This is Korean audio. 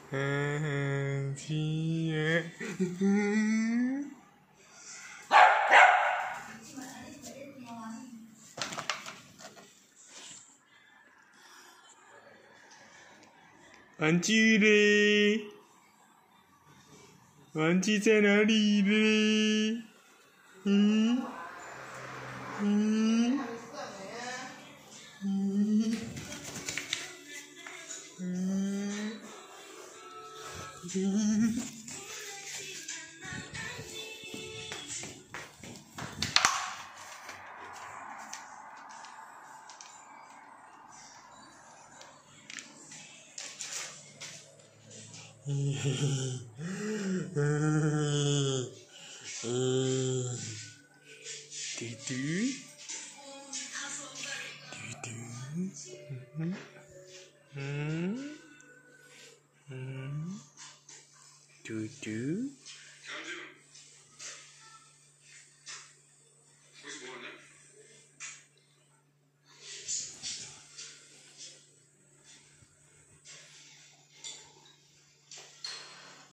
玩具嘞？玩具在哪里嘞？嗯？嗯？嗯？嗯？嗯？嘟嘟，嘟嘟，嘟嘟。